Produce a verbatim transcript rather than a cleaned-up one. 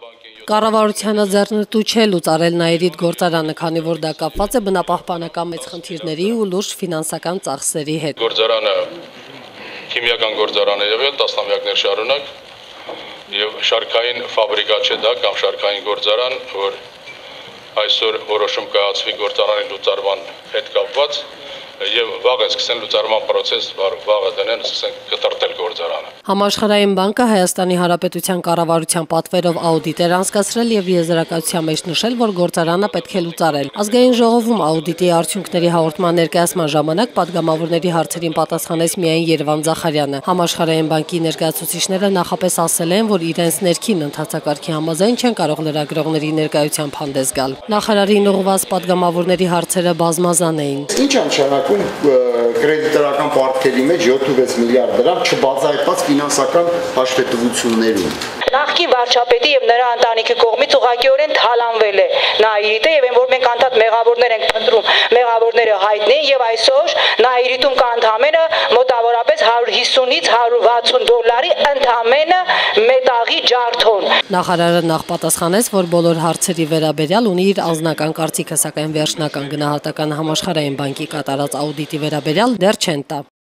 Կառավարությանը ձեռնտու չէ լուծարել Նաիրիդ գործարանը, քանի որ դա կապված է բնապահպանական մեծ խնդիրների ու լուրջ ֆինանսական ծախսերի հետ։ Գործարանը քիմիական գործարան է եղել տասնամյակներ շարունակ եւ շարքային ֆաբրիկա չէ դա կամ շարքային գործարան, որ այսօր որոշում կայացվի գործարանի լուծարման հետ կապված եւ վաղ է սկսեն լուծարման process, վաղը դնեն սկսեն կտրտել գործարանը։ Համաշխարհային բանկը Հայաստանի Հանրապետության կառավարության պատվերով աուդիտ էր անցկացրել եւ եզրակացության մեջ նշել, որ գործարանը պետք է լուծարել։ Ազգային ժողովում աուդիտի արդյունքների հաղորդման ներկայացման ժամանակ падգամավորների հարցերին պատասխանեց միայն Երվան Զախարյանը։ Համաշխարհային բանկի ներկայացուցիչները նախապես ասել են, որ իրենց ներքին ընթացակարգի համաձայն չեն կարող լրագրողների ներկայությամբ հանդես գալ։ Նախարարին ուղղված падգամավորների հարցերը բազմազան էին։ Ինչ անշանակում կրեդիտորական պարտքերի մեջ յոթ միլիարդ դրամ չբացահայտված ֆինանսական հաշվետվություններում։ Նախկին վարչապետի եւ նրա ընտանիքի կողմից ուղղակիորեն թալանվել է Նաիրիտը եւ այն որ մենք անդադ մեղավորներ ենք փնտրում, մեղավորները հայտնի եւ այսօր Նաիրիտում կա ընդամենը մոտավորապես հարյուր հիսունից հարյուր վաթսուն դոլարի ընդամենը մետաղի ջարդոն։ Նախարարը նախ պատասխանեց, որ բոլոր հարցերի վերաբերյալ ունի իր անձնական կարծիքը, սակայն վերջնական գնահատականը Համաշխարհային բանկի կատարած աուդիտի վերաբերյալ դեռ չեն տա։